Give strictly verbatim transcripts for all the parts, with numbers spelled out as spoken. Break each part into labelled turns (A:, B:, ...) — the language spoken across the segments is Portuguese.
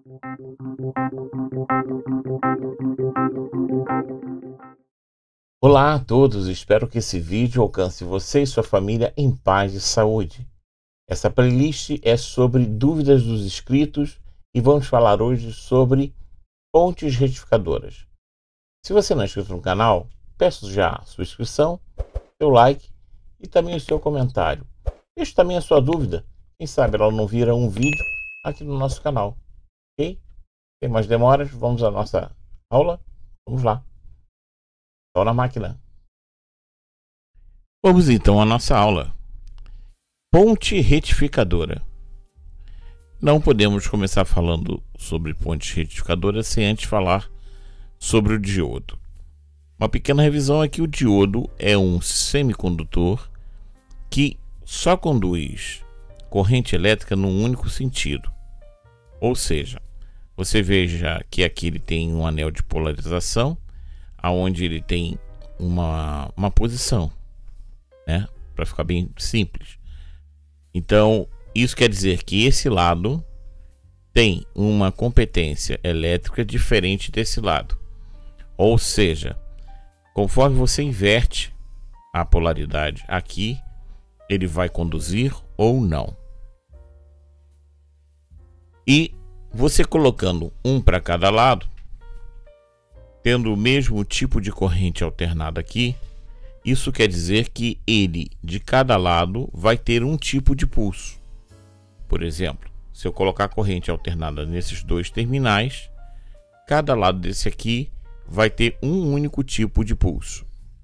A: Olá a todos, espero que esse vídeo alcance você e sua família em paz e saúde. Essa playlist é sobre dúvidas dos inscritos e vamos falar hoje sobre fontes retificadoras. Se você não é inscrito no canal, peço já a sua inscrição, seu like e também o seu comentário. Deixe também a sua dúvida, quem sabe ela não vira um vídeo aqui no nosso canal, ok? Sem mais demoras, vamos à nossa aula, vamos lá. Estou na máquina. Vamos então à nossa aula. Ponte retificadora. Não podemos começar falando sobre pontes retificadoras sem antes falar sobre o diodo. Uma pequena revisão é que o diodo é um semicondutor que só conduz corrente elétrica num único sentido. Ou seja, você veja que aqui ele tem um anel de polarização, aonde ele tem uma, uma posição, né? Para ficar bem simples. Então, isso quer dizer que esse lado tem uma competência elétrica diferente desse lado. Ou seja, conforme você inverte a polaridade aqui, ele vai conduzir ou não. E você colocando um para cada lado, tendo o mesmo tipo de corrente alternada aqui, isso quer dizer que ele, de cada lado, vai ter um tipo de pulso. Por exemplo, se eu colocar corrente alternada nesses dois terminais, cada lado desse aqui vai ter um único tipo de pulso.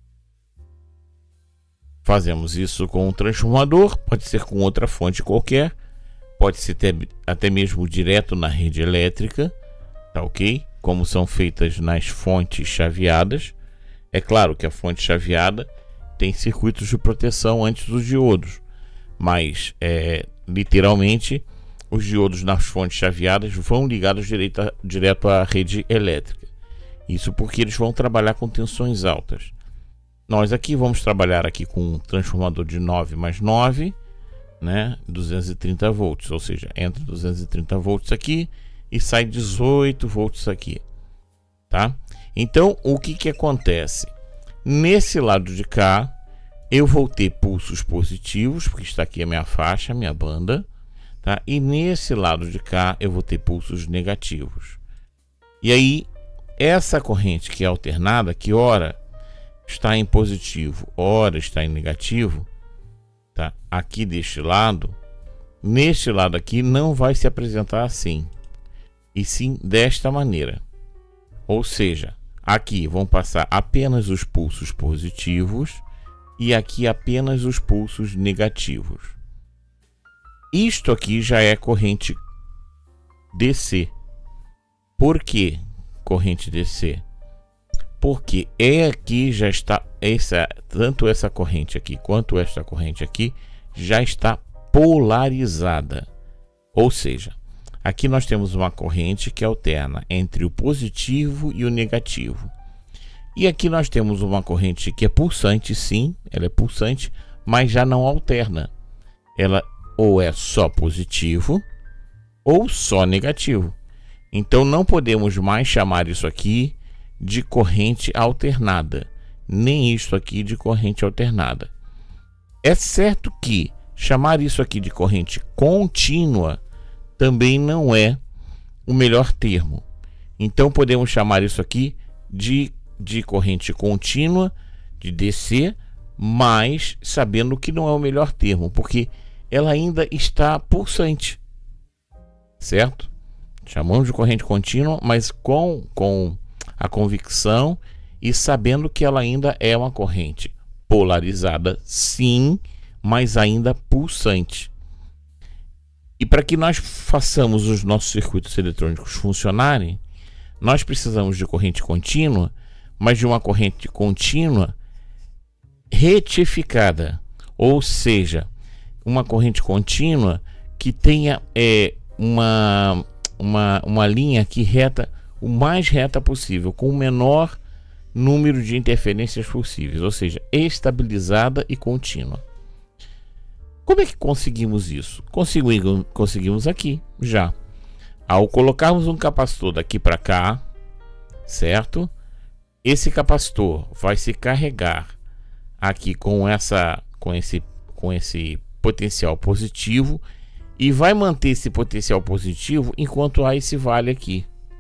A: Fazemos isso com um transformador, pode ser com outra fonte qualquer, pode ser até mesmo direto na rede elétrica, tá ok? Como são feitas nas fontes chaveadas. É claro que a fonte chaveada tem circuitos de proteção antes dos diodos, mas é, literalmente os diodos nas fontes chaveadas vão ligados direto, a, direto à rede elétrica. Isso porque eles vão trabalhar com tensões altas. Nós aqui vamos trabalhar aqui com um transformador de nove mais nove, né, duzentos e trinta volts, ou seja, entra duzentos e trinta volts aqui e sai dezoito volts aqui, tá? Então, o que que acontece? Nesse lado de cá, eu vou ter pulsos positivos, porque está aqui a minha faixa, a minha banda, tá? E nesse lado de cá, eu vou ter pulsos negativos. E aí, essa corrente que é alternada, que ora está em positivo, ora está em negativo, tá? Aqui deste lado, neste lado aqui, não vai se apresentar assim, e sim desta maneira. Ou seja, aqui vão passar apenas os pulsos positivos e aqui apenas os pulsos negativos. Isto aqui já é corrente D C. Por que corrente D C? Porque é aqui já está essa, tanto essa corrente aqui quanto esta corrente aqui já está polarizada. Ou seja, aqui nós temos uma corrente que alterna entre o positivo e o negativo. E aqui nós temos uma corrente que é pulsante, sim, ela é pulsante, mas já não alterna. Ela ou é só positivo ou só negativo. Então não podemos mais chamar isso aqui de corrente alternada, nem isso aqui de corrente alternada. É certo que chamar isso aqui de corrente contínua também não é o melhor termo. Então podemos chamar isso aqui de, de corrente contínua, de D C, mas sabendo que não é o melhor termo, porque ela ainda está pulsante, certo? Chamamos de corrente contínua, mas com, com a convicção e sabendo que ela ainda é uma corrente polarizada, sim, mas ainda pulsante. E para que nós façamos os nossos circuitos eletrônicos funcionarem, nós precisamos de corrente contínua, mas de uma corrente contínua retificada, ou seja, uma corrente contínua que tenha é, uma, uma, uma linha aqui reta, o mais reta possível, com o menor número de interferências possíveis, ou seja, estabilizada e contínua. Como é que conseguimos isso? Conseguimos, conseguimos aqui, já. Ao colocarmos um capacitor daqui para cá, certo? Esse capacitor vai se carregar aqui com essa com esse com esse potencial positivo e vai manter esse potencial positivo enquanto há esse vale aqui.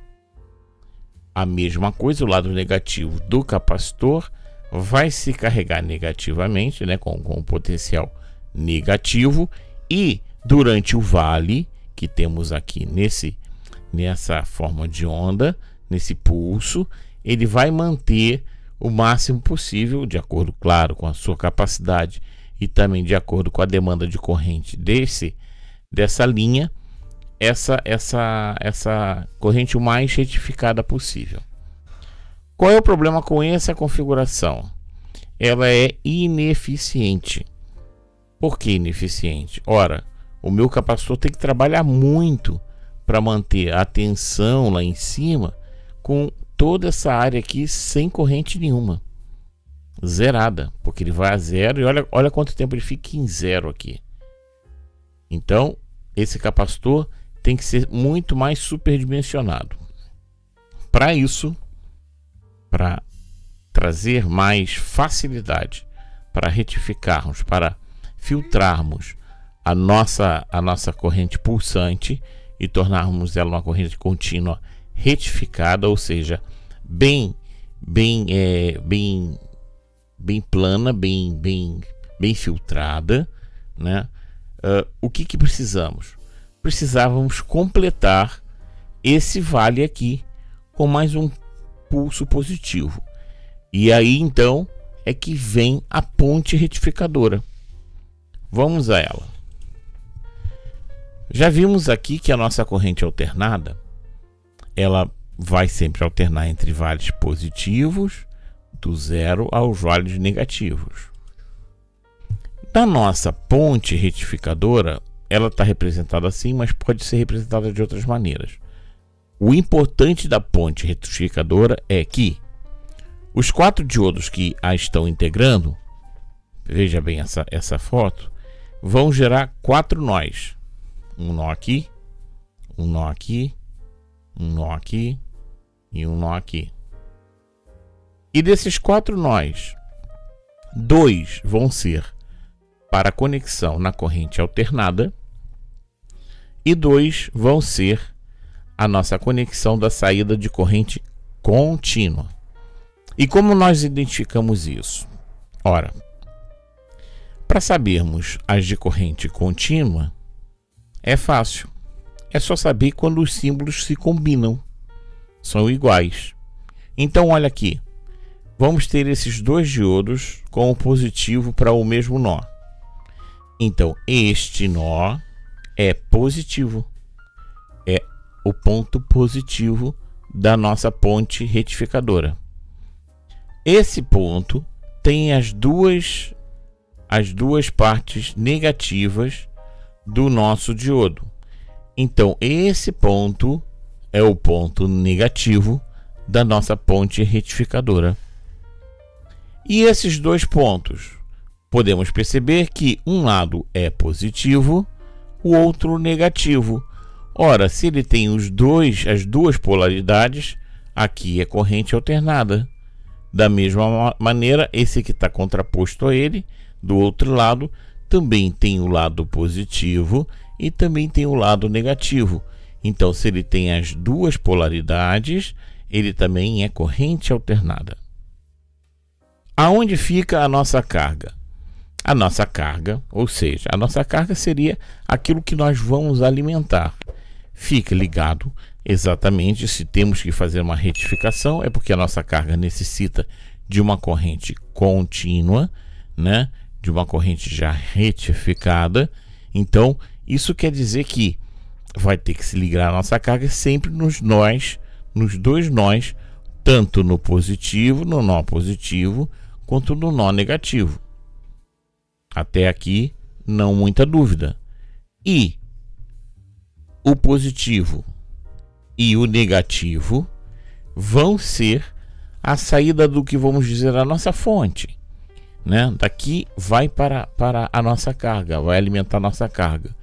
A: A mesma coisa, o lado negativo do capacitor vai se carregar negativamente, né, com, com o potencial negativo, e durante o vale que temos aqui nesse nessa forma de onda, nesse pulso, ele vai manter o máximo possível, de acordo, claro, com a sua capacidade e também de acordo com a demanda de corrente desse dessa linha, essa essa essa corrente o mais retificada possível. Qual é o problema com essa configuração? Ela é ineficiente. Por que ineficiente? Ora, o meu capacitor tem que trabalhar muito para manter a tensão lá em cima com toda essa área aqui sem corrente nenhuma, zerada, porque ele vai a zero e olha, olha quanto tempo ele fica em zero aqui. Então esse capacitor tem que ser muito mais superdimensionado. Para isso, para trazer mais facilidade para retificarmos, para filtrarmos a nossa, a nossa corrente pulsante e tornarmos ela uma corrente contínua retificada, ou seja, bem bem é, bem bem plana, bem bem bem filtrada, né? Uh, o que que precisamos? Precisávamos completar esse vale aqui com mais um pulso positivo, e aí então é que vem a ponte retificadora. Vamos a ela. Já vimos aqui que a nossa corrente alternada, ela vai sempre alternar entre vales positivos, do zero aos vales negativos. Na nossa ponte retificadora, ela está representada assim, mas pode ser representada de outras maneiras. O importante da ponte retificadora é que os quatro diodos que a estão integrando, veja bem essa, essa foto, vão gerar quatro nós. Um nó aqui, um nó aqui, um nó aqui e um nó aqui. E desses quatro nós, dois vão ser para conexão na corrente alternada e dois vão ser a nossa conexão da saída de corrente contínua. E como nós identificamos isso? Ora, para sabermos as de corrente contínua, é fácil. É só saber quando os símbolos se combinam, são iguais. Então olha aqui, vamos ter esses dois diodos com o positivo para o mesmo nó. Então este nó é positivo, é o ponto positivo da nossa ponte retificadora. Esse ponto tem as duas as duas partes negativas do nosso diodo. Então esse ponto é o ponto negativo da nossa ponte retificadora. E esses dois pontos, podemos perceber que um lado é positivo, o outro negativo. Ora, se ele tem os dois, as duas polaridades, aqui é corrente alternada. Da mesma maneira, esse que está contraposto a ele, do outro lado, também tem o lado positivo e também tem o lado negativo. Então, se ele tem as duas polaridades, ele também é corrente alternada. Aonde fica a nossa carga? A nossa carga, ou seja, a nossa carga seria aquilo que nós vamos alimentar. Fica ligado exatamente, se temos que fazer uma retificação, é porque a nossa carga necessita de uma corrente contínua, né? De uma corrente já retificada. Então, isso quer dizer que vai ter que se ligar a nossa carga sempre nos nós, nos dois nós, tanto no positivo, no nó positivo, quanto no nó negativo. Até aqui, não muita dúvida. E o positivo e o negativo vão ser a saída do que vamos dizer a nossa fonte, né? Daqui vai para, para a nossa carga, vai alimentar a nossa carga.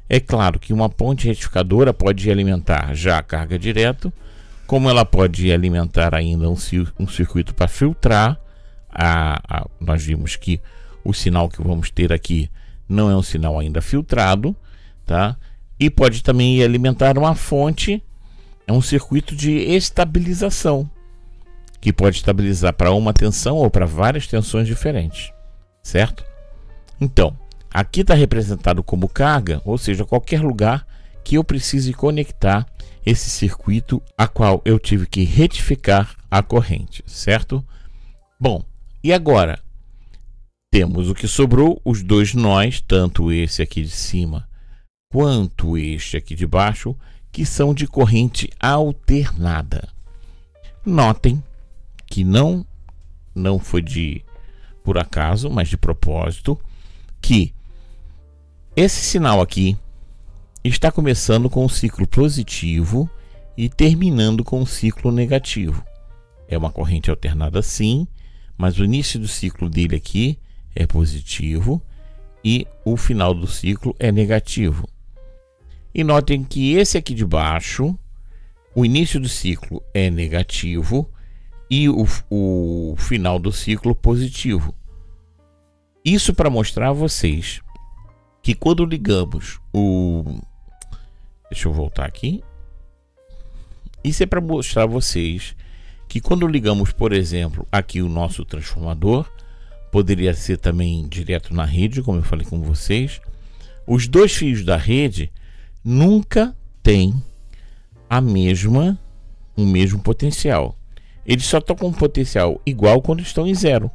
A: É claro que uma ponte retificadora pode alimentar já a carga direto, como ela pode alimentar ainda um, um circuito para filtrar. A, a, nós vimos que o sinal que vamos ter aqui não é um sinal ainda filtrado, tá? E pode também alimentar uma fonte, é um circuito de estabilização, que pode estabilizar para uma tensão ou para várias tensões diferentes, certo? Então, aqui está representado como carga, ou seja, qualquer lugar que eu precise conectar esse circuito a qual eu tive que retificar a corrente, certo? Bom, e agora? Temos o que sobrou, os dois nós, tanto esse aqui de cima quanto este aqui de baixo, que são de corrente alternada. Notem que não, não foi de por acaso, mas de propósito, que esse sinal aqui está começando com um ciclo positivo e terminando com um ciclo negativo. É uma corrente alternada sim, mas o início do ciclo dele aqui é positivo e o final do ciclo é negativo. E notem que esse aqui de baixo, o início do ciclo é negativo e o, o final do ciclo positivo. Isso para mostrar a vocês que quando ligamos o... Deixa eu voltar aqui. Isso é para mostrar a vocês que quando ligamos, por exemplo, aqui o nosso transformador, poderia ser também direto na rede, como eu falei com vocês, os dois fios da rede nunca têm a mesma, o mesmo potencial. Eles só estão com um potencial igual quando estão em zero,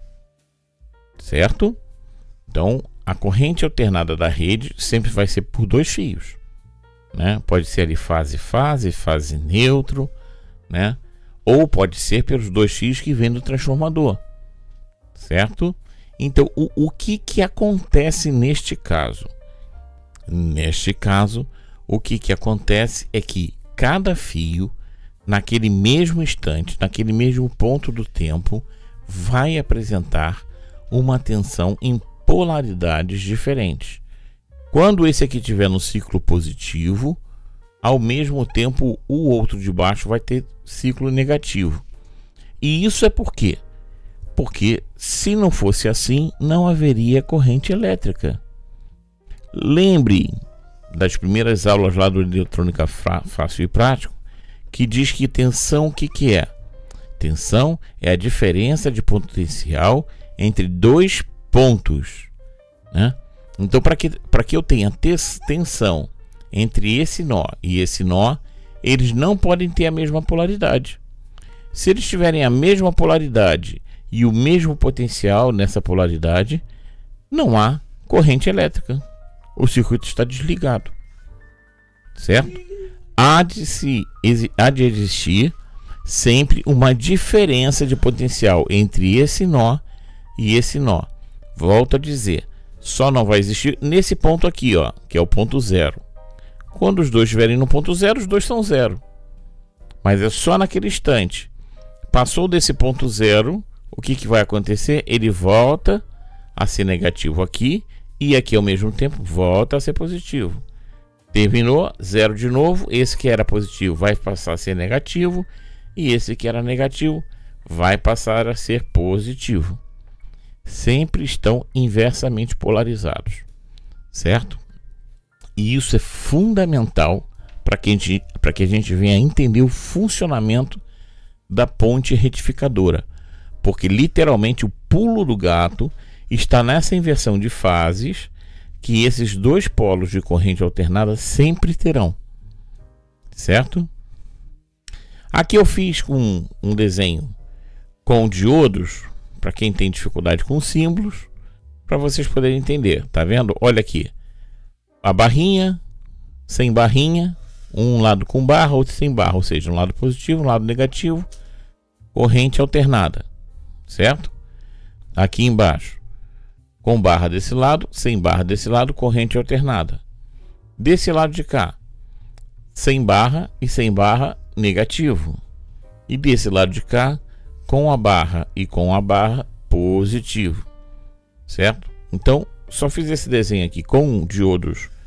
A: certo? Então, a corrente alternada da rede sempre vai ser por dois fios, né? Pode ser ali fase fase, fase neutro, né? Ou pode ser pelos dois fios que vêm do transformador, certo? Então, o, o que que acontece neste caso? Neste caso, o que que acontece é que cada fio, naquele mesmo instante, naquele mesmo ponto do tempo, vai apresentar uma tensão em polaridades diferentes. Quando esse aqui estiver no ciclo positivo, ao mesmo tempo o outro de baixo vai ter ciclo negativo. E isso é por quê? Porque se não fosse assim, não haveria corrente elétrica. Lembre das primeiras aulas lá do Eletrônica Fácil e Prático, que diz que tensão, o que que é? Tensão é a diferença de potencial entre dois pontos, né? Então, para que, para que eu tenha tensão entre esse nó e esse nó, eles não podem ter a mesma polaridade. Se eles tiverem a mesma polaridade e o mesmo potencial nessa polaridade, não há corrente elétrica. O circuito está desligado, certo? Há de, se, há de existir sempre uma diferença de potencial entre esse nó e esse nó. Volto a dizer, só não vai existir nesse ponto aqui, ó, que é o ponto zero. Quando os dois estiverem no ponto zero, os dois são zero. Mas é só naquele instante. Passou desse ponto zero, o que que vai acontecer? Ele volta a ser negativo aqui e aqui ao mesmo tempo volta a ser positivo. Terminou, zero de novo. Esse que era positivo vai passar a ser negativo e esse que era negativo vai passar a ser positivo. Sempre estão inversamente polarizados, certo? E isso é fundamental para que a gente, para que a gente venha entender o funcionamento da ponte retificadora, porque literalmente o pulo do gato está nessa inversão de fases que esses dois polos de corrente alternada sempre terão, certo? Aqui eu fiz com um desenho com diodos, para quem tem dificuldade com símbolos, para vocês poderem entender, tá vendo? Olha aqui, a barrinha, sem barrinha, um lado com barra, outro sem barra, ou seja, um lado positivo, um lado negativo, corrente alternada, certo? Aqui embaixo, com barra desse lado, sem barra desse lado, corrente alternada. Desse lado de cá, sem barra e sem barra, negativo. E desse lado de cá, com a barra e com a barra, positivo, certo? Então, só fiz esse desenho aqui com diodos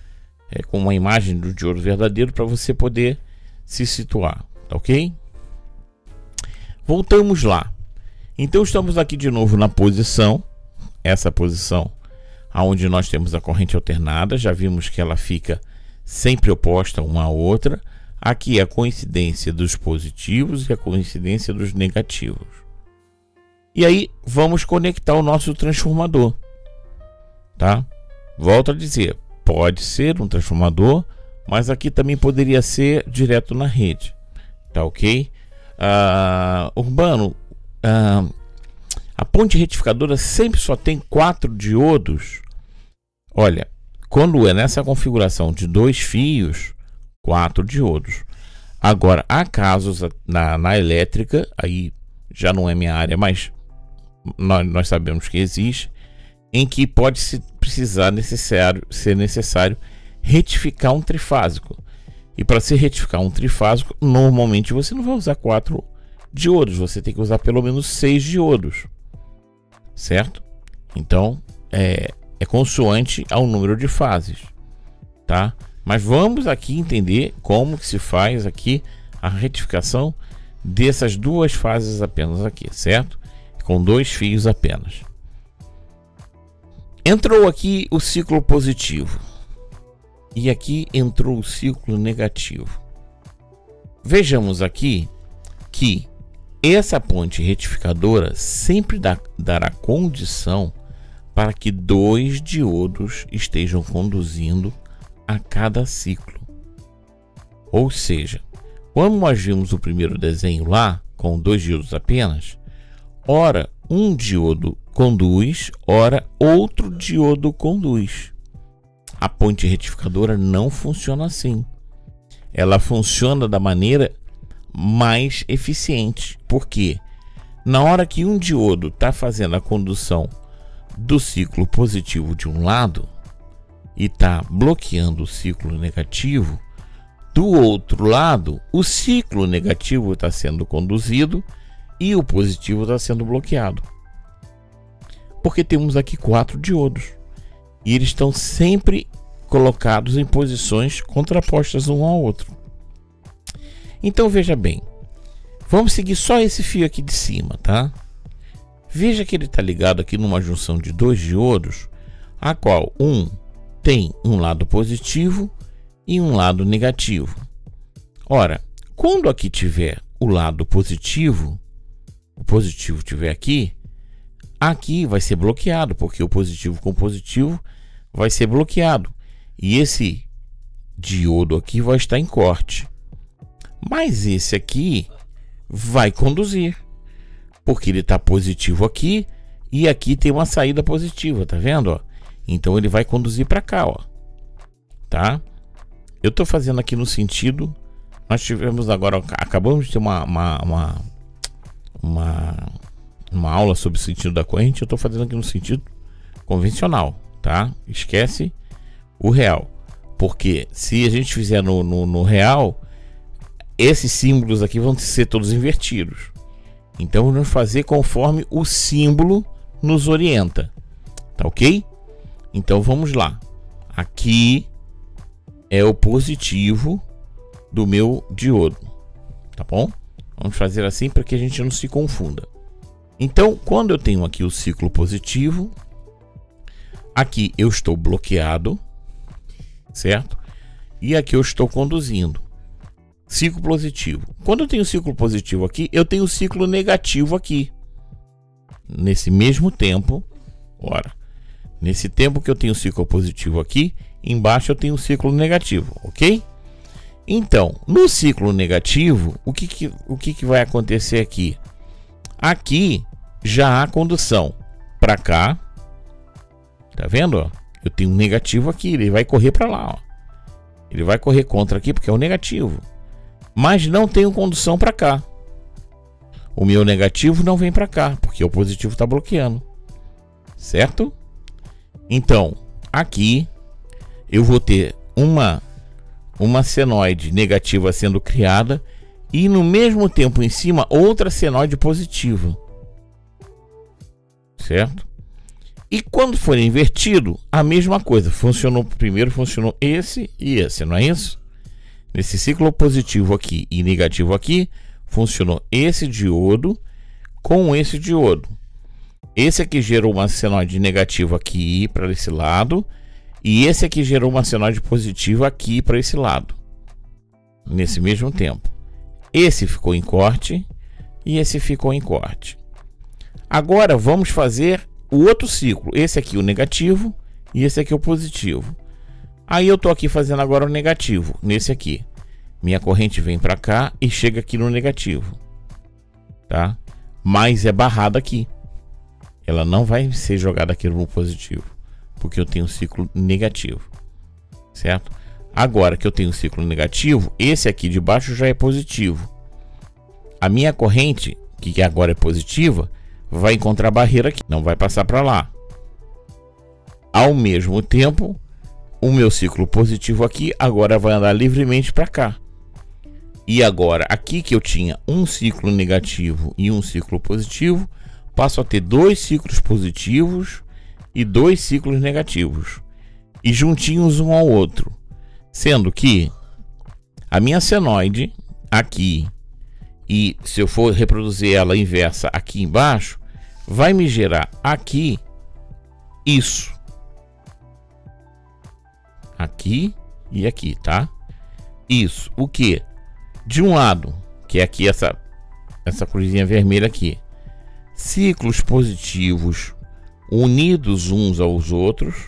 A: é, com uma imagem do diodo verdadeiro para você poder se situar, tá ok? Voltamos lá. Então estamos aqui de novo na posição, essa posição aonde nós temos a corrente alternada. Já vimos que ela fica sempre oposta uma à outra. Aqui é a coincidência dos positivos e a coincidência dos negativos. E aí vamos conectar o nosso transformador, tá? Volto a dizer, pode ser um transformador, mas aqui também poderia ser direto na rede, tá ok? Ah, Urbano, ah, a ponte retificadora sempre só tem quatro diodos. Olha, quando é nessa configuração de dois fios, quatro diodos. Agora, há casos na, na elétrica, aí já não é minha área, mas nós, nós sabemos que existe, em que pode se precisar necessário, ser necessário retificar um trifásico. E para se retificar um trifásico, normalmente você não vai usar quatro diodos, você tem que usar pelo menos seis diodos, certo? Então, é, é consoante ao número de fases, tá? Mas vamos aqui entender como que se faz aqui a retificação dessas duas fases apenas aqui, certo? Com dois fios apenas. Entrou aqui o ciclo positivo e aqui entrou o ciclo negativo. Vejamos aqui que essa ponte retificadora sempre dá, dará condição para que dois diodos estejam conduzindo a cada ciclo. Ou seja, quando nós vimos o primeiro desenho lá, com dois diodos apenas, ora um diodo conduz, ora outro diodo conduz. A ponte retificadora não funciona assim. Ela funciona da maneira mais eficiente. Por quê? Na hora que um diodo está fazendo a condução do ciclo positivo de um lado e está bloqueando o ciclo negativo, do outro lado, o ciclo negativo está sendo conduzido e o positivo está sendo bloqueado. Porque temos aqui quatro diodos e eles estão sempre colocados em posições contrapostas um ao outro. Então veja bem, vamos seguir só esse fio aqui de cima, tá? Veja que ele está ligado aqui numa junção de dois diodos, a qual um tem um lado positivo e um lado negativo. Ora, quando aqui tiver o lado positivo, o positivo tiver aqui, aqui vai ser bloqueado, porque o positivo com positivo vai ser bloqueado. E esse diodo aqui vai estar em corte. Mas esse aqui vai conduzir, porque ele está positivo aqui e aqui tem uma saída positiva, tá vendo? Ó? Então ele vai conduzir para cá, ó. Tá? Eu estou fazendo aqui no sentido, nós tivemos agora, acabamos de ter uma uma, uma, uma, uma aula sobre o sentido da corrente. Eu estou fazendo aqui no sentido convencional, tá? Esquece o real, porque se a gente fizer no, no, no real, esses símbolos aqui vão ser todos invertidos. Então vamos fazer conforme o símbolo nos orienta, tá ok? Então vamos lá. Aqui é o positivo do meu diodo, tá bom? Vamos fazer assim para que a gente não se confunda. Então, quando eu tenho aqui o ciclo positivo, aqui eu estou bloqueado, certo? E aqui eu estou conduzindo. Ciclo positivo. Quando eu tenho ciclo positivo aqui, eu tenho ciclo negativo aqui. Nesse mesmo tempo, ora, nesse tempo que eu tenho ciclo positivo aqui, embaixo eu tenho o ciclo negativo, ok? Então, no ciclo negativo, o que que, o que que vai acontecer aqui? Aqui já há condução para cá, tá vendo? Ó? Eu tenho um negativo aqui, ele vai correr para lá, ó. Ele vai correr contra aqui porque é o negativo, mas não tenho condução para cá. O meu negativo não vem para cá porque o positivo está bloqueando, certo? Então, aqui eu vou ter uma uma senoide negativa sendo criada e no mesmo tempo em cima outra senoide positiva, certo? E quando for invertido, a mesma coisa. Funcionou primeiro, funcionou esse e esse, não é isso? Nesse ciclo positivo aqui e negativo aqui, funcionou esse diodo com esse diodo. Esse aqui gerou uma senoide negativa aqui para esse lado, e esse aqui gerou uma senoide positiva aqui para esse lado, nesse mesmo tempo. Esse ficou em corte e esse ficou em corte. Agora vamos fazer o outro ciclo. Esse aqui o negativo e esse aqui o positivo. Aí eu tô aqui fazendo agora o negativo, nesse aqui. Minha corrente vem para cá e chega aqui no negativo, tá? Mas é barrada aqui. Ela não vai ser jogada aqui no positivo, porque eu tenho um ciclo negativo, certo? Agora que eu tenho um ciclo negativo, esse aqui de baixo já é positivo. A minha corrente, que agora é positiva, vai encontrar a barreira aqui, não vai passar para lá. Ao mesmo tempo, o meu ciclo positivo aqui agora vai andar livremente para cá. E agora, aqui que eu tinha um ciclo negativo e um ciclo positivo, passo a ter dois ciclos positivos e dois ciclos negativos, e juntinhos um ao outro, sendo que a minha senoide aqui, e se eu for reproduzir ela inversa aqui embaixo, vai me gerar aqui isso, aqui e aqui, tá? Isso, o que? De um lado, que é aqui essa essa cruzinha vermelha aqui, ciclos positivos unidos uns aos outros,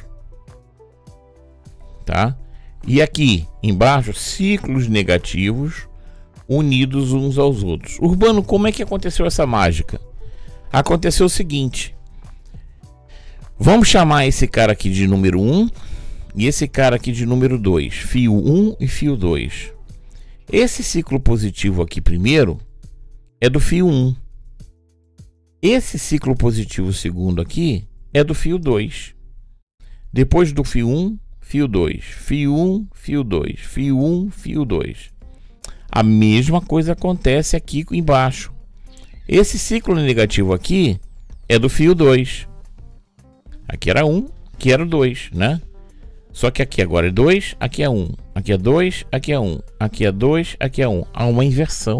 A: tá? E aqui embaixo, ciclos negativos unidos uns aos outros. Urbano, como é que aconteceu essa mágica? Aconteceu o seguinte: vamos chamar esse cara aqui de número um e esse cara aqui de número dois, fio um e fio dois. Esse ciclo positivo aqui primeiro é do fio um. Esse ciclo positivo segundo aqui é do fio dois. Depois do fio um, fio dois, fio um, fio dois, fio um, fio dois. A mesma coisa acontece aqui embaixo. Esse ciclo negativo aqui é do fio dois. Aqui era um, aqui era dois, né? Só que aqui agora é dois, aqui é um, aqui é dois, aqui é um, aqui é dois, aqui é um. Há uma inversão,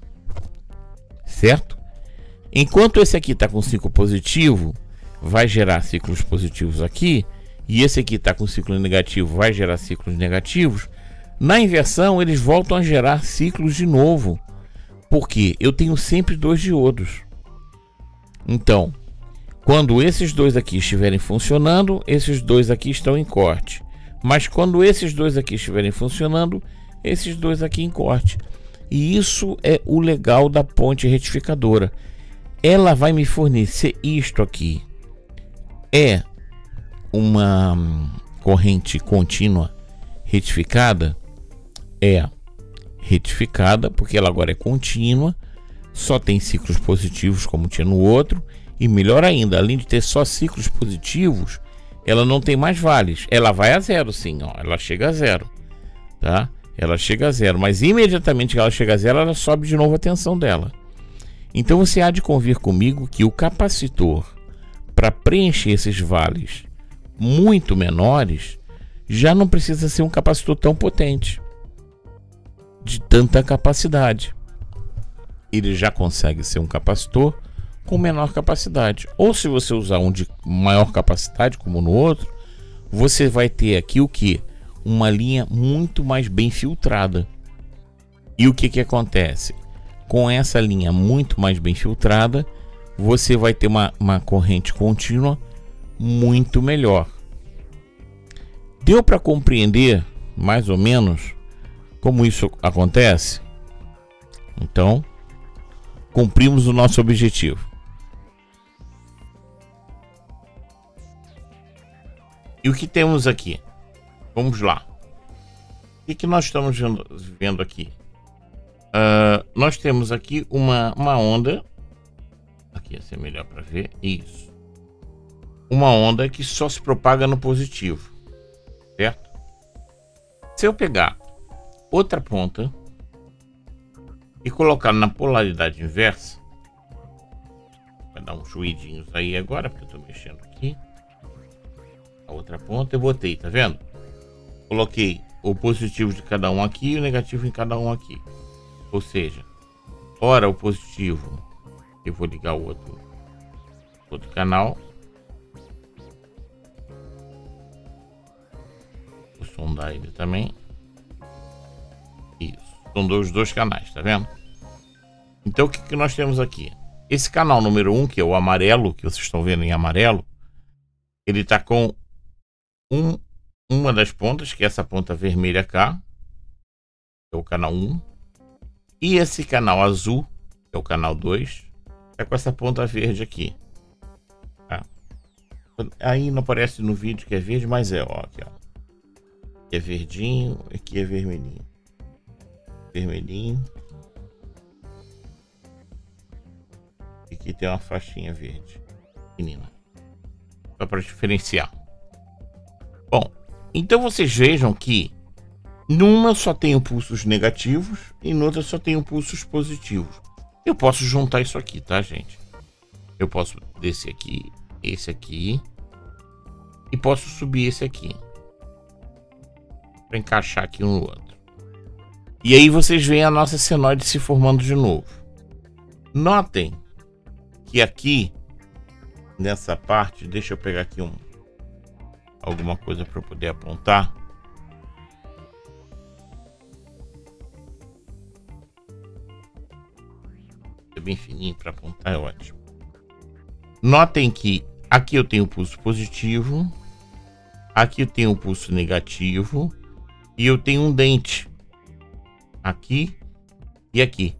A: certo? Enquanto esse aqui está com ciclo positivo, vai gerar ciclos positivos aqui, e esse aqui está com ciclo negativo, vai gerar ciclos negativos. Na inversão, eles voltam a gerar ciclos de novo, porque eu tenho sempre dois diodos. Então, quando esses dois aqui estiverem funcionando, esses dois aqui estão em corte. Mas quando esses dois aqui estiverem funcionando, esses dois aqui em corte. E isso é o legal da ponte retificadora. Ela vai me fornecer isto aqui. É uma corrente contínua retificada? É retificada, porque ela agora é contínua, só tem ciclos positivos como tinha no outro. E melhor ainda, além de ter só ciclos positivos, ela não tem mais vales. Ela vai a zero, sim, ó. Ela chega a zero, tá? Ela chega a zero, mas imediatamente que ela chega a zero, ela sobe de novo a tensão dela. Então você há de convir comigo que o capacitor, para preencher esses vales muito menores, já não precisa ser um capacitor tão potente, de tanta capacidade. Ele já consegue ser um capacitor com menor capacidade. Ou se você usar um de maior capacidade, como no outro, você vai ter aqui o que? Uma linha muito mais bem filtrada. E o que que acontece? Com essa linha muito mais bem filtrada, você vai ter uma, uma corrente contínua muito melhor. Deu para compreender mais ou menos como isso acontece? Então, cumprimos o nosso objetivo. E o que temos aqui? Vamos lá. O que, que nós estamos vendo, vendo aqui? Uh, nós temos aqui uma, uma onda. Aqui ia ser melhor para ver. Isso. Uma onda que só se propaga no positivo. Certo? Se eu pegar outra ponta e colocar na polaridade inversa, vai dar uns ruidinhos aí agora, porque eu estou mexendo aqui. a outra ponta eu botei, tá vendo? Coloquei o positivo de cada um aqui e o negativo em cada um aqui. Ou seja, ora o positivo, eu vou ligar o outro, outro canal. Vou sondar ele também. Isso, são dois, dois canais, tá vendo? Então o que, que nós temos aqui? Esse canal número um, que é o amarelo, que vocês estão vendo em amarelo, ele tá com um, uma das pontas, que é essa ponta vermelha cá, que é o canal um. E esse canal azul, que é o canal dois, é com essa ponta verde aqui. Tá? Aí não aparece no vídeo que é verde, mas é, ó, aqui, ó. Aqui é verdinho, aqui é vermelhinho. Vermelhinho. E aqui tem uma faixinha verde, pequenina. Só para diferenciar. Bom, então vocês vejam que numa só tenho pulsos negativos e noutra só tenho pulsos positivos. Eu posso juntar isso aqui, tá, gente? Eu posso descer aqui, esse aqui, e posso subir esse aqui para encaixar aqui um no outro. E aí vocês veem a nossa senoide se formando de novo. Notem que aqui nessa parte, deixa eu pegar aqui um alguma coisa para poder apontar. É bem fininho para apontar, é ótimo. Notem que aqui eu tenho pulso positivo, aqui eu tenho um pulso negativo e eu tenho um dente aqui e aqui.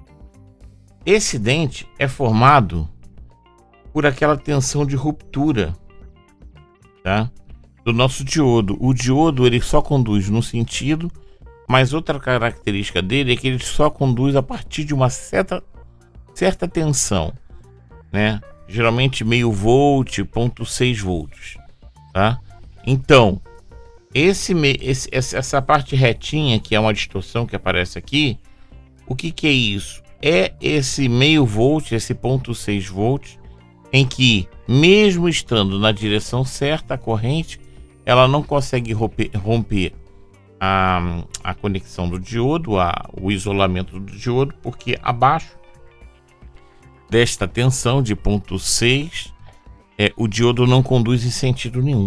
A: Esse dente é formado por aquela tensão de ruptura, tá? Do nosso diodo. O diodo ele só conduz num sentido, mas outra característica dele é que ele só conduz a partir de uma certa, certa tensão, né? Geralmente meio volt, zero ponto seis volts, tá? Então, esse, esse, essa parte retinha, que é uma distorção que aparece aqui, o que que é isso? É esse meio volt, esse zero ponto seis volts, em que, mesmo estando na direção certa, a corrente, ela não consegue romper, romper a, a conexão do diodo, a, o isolamento do diodo, porque abaixo desta tensão de zero ponto seis, é, o diodo não conduz em sentido nenhum.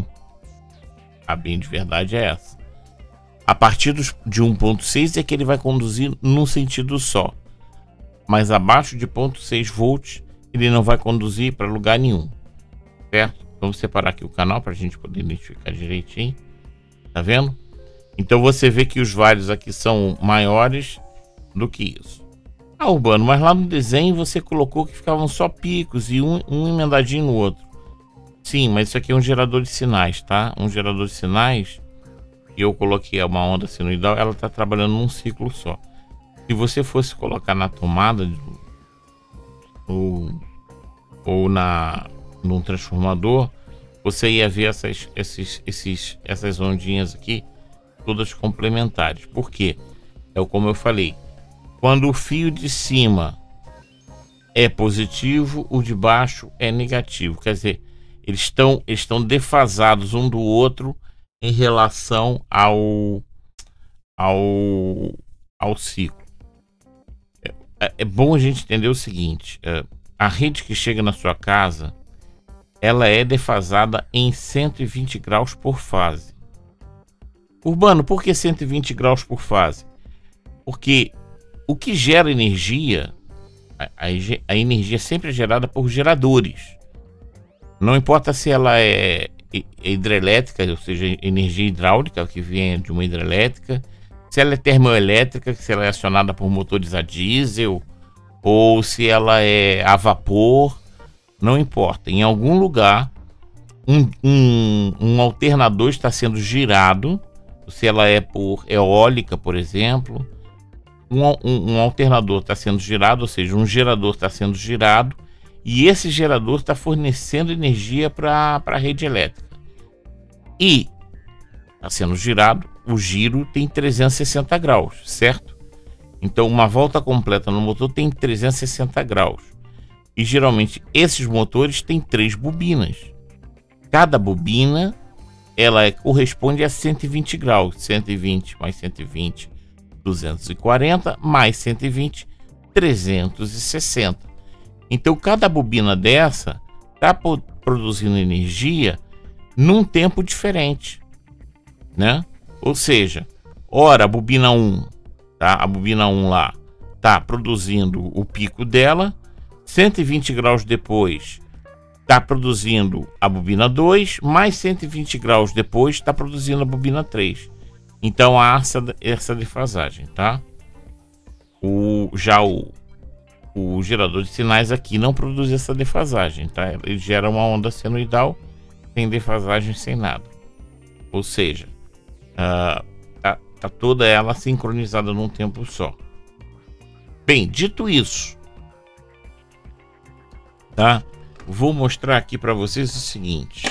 A: A bem de verdade é essa. A partir dos, de um ponto seis é que ele vai conduzir num sentido só. Mas abaixo de zero ponto seis volts, ele não vai conduzir para lugar nenhum. Certo? Vamos separar aqui o canal para a gente poder identificar direitinho. Tá vendo? Então você vê que os vales aqui são maiores do que isso. Ah, Urbano, mas lá no desenho você colocou que ficavam só picos e um, um emendadinho no outro. Sim, mas isso aqui é um gerador de sinais, tá? Um gerador de sinais, e eu coloquei uma onda sinusoidal, ela está trabalhando num ciclo só. Se você fosse colocar na tomada do, ou, ou na num transformador, você ia ver essas, esses, esses, essas ondinhas aqui todas complementares. Por quê? É como eu falei, quando o fio de cima é positivo, o de baixo é negativo. Quer dizer, eles estão eles estão defasados um do outro em relação ao ao ao ciclo. É, é bom a gente entender o seguinte: é, a rede que chega na sua casa, ela é defasada em cento e vinte graus por fase. Urbano, por que cento e vinte graus por fase? Porque o que gera energia, a, a, a energia sempre é gerada por geradores. Não importa se ela é hidrelétrica, ou seja, energia hidráulica que vem de uma hidrelétrica, se ela é termoelétrica, se ela é acionada por motores a diesel, ou se ela é a vapor, não importa. Em algum lugar, um, um, um alternador está sendo girado, se ela é por eólica, por exemplo, um, um, um alternador está sendo girado, ou seja, um gerador está sendo girado, e esse gerador está fornecendo energia para a rede elétrica. E está sendo girado, o giro tem trezentos e sessenta graus, certo? Então uma volta completa no motor tem trezentos e sessenta graus. E geralmente esses motores têm três bobinas. Cada bobina ela é, corresponde a cento e vinte graus. cento e vinte mais cento e vinte, duzentos e quarenta, mais cento e vinte, trezentos e sessenta. Então, cada bobina dessa está produzindo energia num tempo diferente, né? Ou seja, ora a bobina um, tá? A bobina um lá está produzindo o pico dela, cento e vinte graus depois está produzindo a bobina dois, mais cento e vinte graus depois está produzindo a bobina três. Então há essa, essa defasagem, tá? O, já o, o gerador de sinais aqui não produz essa defasagem, tá? Ele gera uma onda senoidal sem defasagem, sem nada. Ou seja, uh, tá, tá toda ela sincronizada num tempo só. Bem, dito isso, tá? Vou mostrar aqui para vocês o seguinte.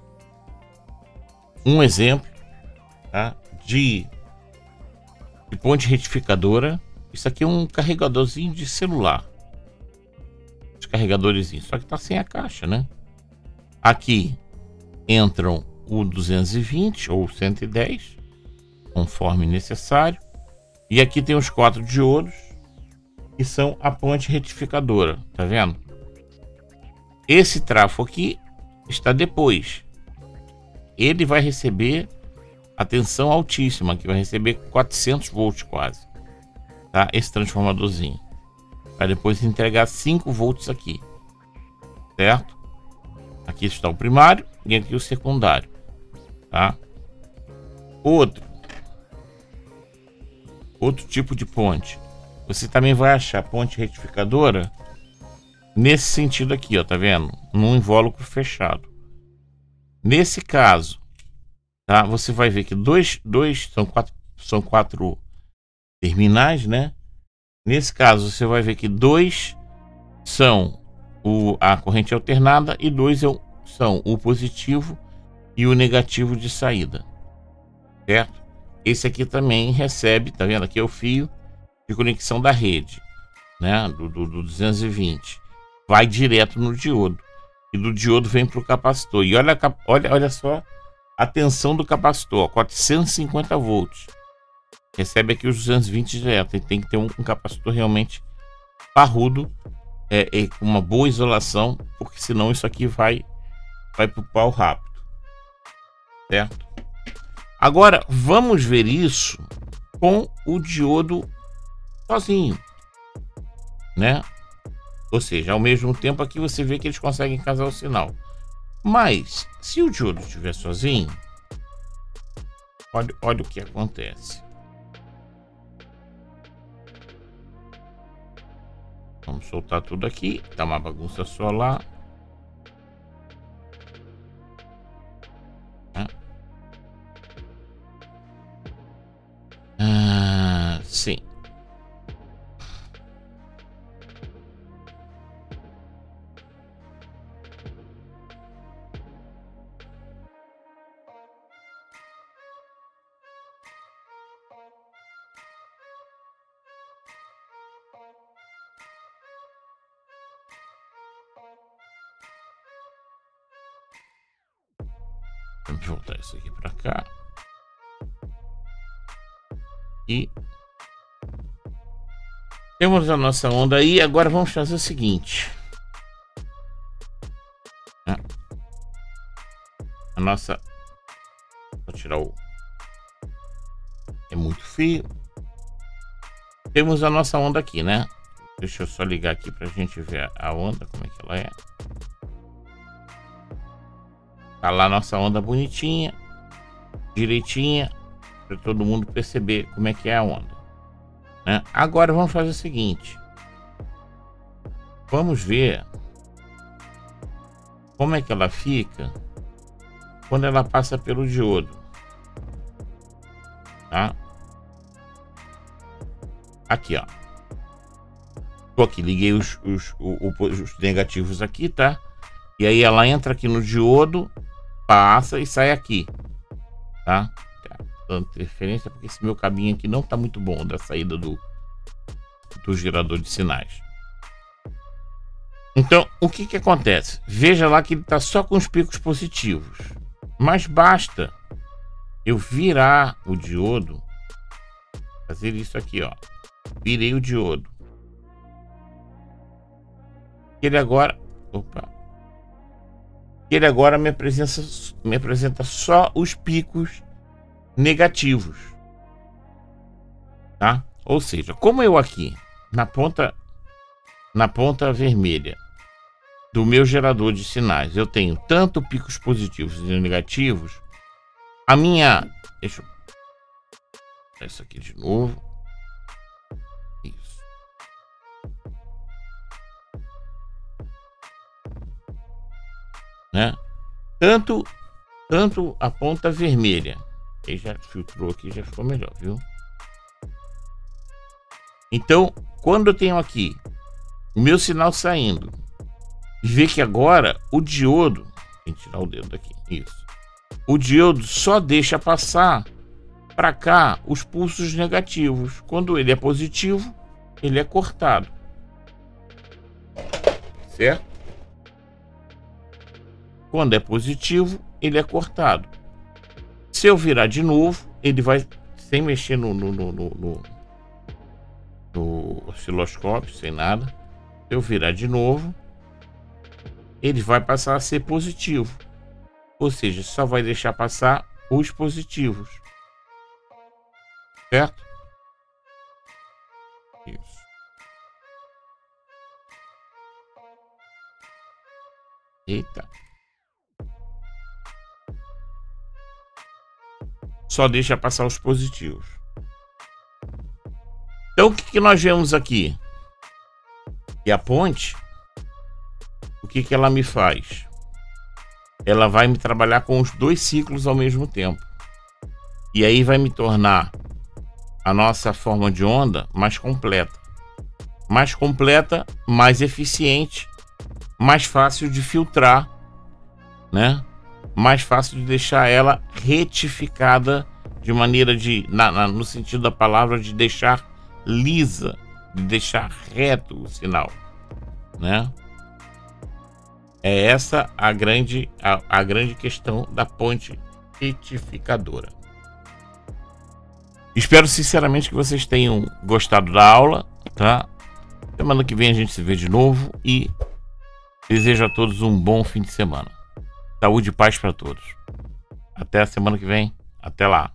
A: Um exemplo, tá? De, de ponte retificadora. Isso aqui é um carregadorzinho de celular. Os carregadores, só que tá sem a caixa, né? Aqui entram o duzentos e vinte ou cento e dez, conforme necessário. E aqui tem os quatro diodos, que são a ponte retificadora, tá vendo? Esse trafo aqui está depois. Ele vai receber a tensão altíssima, que vai receber quatrocentos volts quase, tá? Esse transformadorzinho vai depois entregar cinco volts aqui, certo? Aqui está o primário e aqui o secundário, tá? Outro outro tipo de ponte, você também vai achar ponte retificadora nesse sentido aqui, ó, tá vendo? Num invólucro fechado. Nesse caso, tá? Você vai ver que dois, dois são quatro, são quatro terminais, né? Nesse caso, você vai ver que dois são o, a corrente alternada e dois é o, são o positivo e o negativo de saída, certo? Esse aqui também recebe, tá vendo? Aqui é o fio de conexão da rede, né? Do, do, do duzentos e vinte. Vai direto no diodo. E do diodo vem para o capacitor. E olha, olha, olha só a tensão do capacitor, ó, quatrocentos e cinquenta volts. Recebe aqui os duzentos e vinte direto. E tem que ter um, um capacitor realmente parrudo, é, é, com uma boa isolação, porque senão isso aqui vai, vai para o pau rápido. Certo? Agora, vamos ver isso com o diodo sozinho, né? Ou seja, ao mesmo tempo aqui você vê que eles conseguem casar o sinal. Mas, se o diodo estiver sozinho, olha, olha o que acontece. Vamos soltar tudo aqui. Tá uma bagunça só lá. Ah, sim. Vamos voltar isso aqui para cá. E temos a nossa onda aí. Agora vamos fazer o seguinte. A nossa... Vou tirar o... É muito fio. Temos a nossa onda aqui, né? Deixa eu só ligar aqui pra gente ver a onda, como é que ela é. Tá lá a nossa onda bonitinha, direitinha, para todo mundo perceber como é que é a onda, né? Agora vamos fazer o seguinte. Vamos ver como é que ela fica quando ela passa pelo diodo, tá? Aqui, ó. Tô aqui, liguei os, os, os, os negativos aqui, tá? E aí ela entra aqui no diodo, passa e sai aqui, tá? Interferência porque esse meu cabinho aqui não tá muito bom da saída do, do gerador de sinais. Então, o que que acontece? Veja lá que ele tá só com os picos positivos, mas basta eu virar o diodo, fazer isso aqui, ó, virei o diodo. Ele agora, opa, ele agora me apresenta, me apresenta só os picos negativos, tá? Ou seja, como eu aqui na ponta na ponta vermelha do meu gerador de sinais eu tenho tanto picos positivos e negativos, a minha, deixa eu isso aqui de novo, isso, né? Tanto tanto a ponta vermelha, ele já filtrou aqui, já ficou melhor, viu? Então, quando eu tenho aqui o meu sinal saindo, e ver que agora o diodo, tem que tirar o dedo daqui, isso. O diodo só deixa passar para cá os pulsos negativos. Quando ele é positivo, ele é cortado. Certo? Quando é positivo, ele é cortado. Se eu virar de novo, ele vai, sem mexer no, no, no, no, no, no osciloscópio, sem nada. Se eu virar de novo, ele vai passar a ser positivo. Ou seja, só vai deixar passar os positivos. Certo? Isso. Eita. Só deixa passar os positivos. Então o que, que nós vemos aqui? E a ponte, o que, que ela me faz? Ela vai me trabalhar com os dois ciclos ao mesmo tempo. E aí vai me tornar a nossa forma de onda mais completa. Mais completa, mais eficiente, mais fácil de filtrar, né? Mais fácil de deixar ela retificada de maneira de, na, na, no sentido da palavra, de deixar lisa, de deixar reto o sinal, né? É essa a grande, a, a grande questão da ponte retificadora. Espero sinceramente que vocês tenham gostado da aula, tá? Semana que vem a gente se vê de novo e desejo a todos um bom fim de semana. Saúde e paz para todos. Até a semana que vem. Até lá.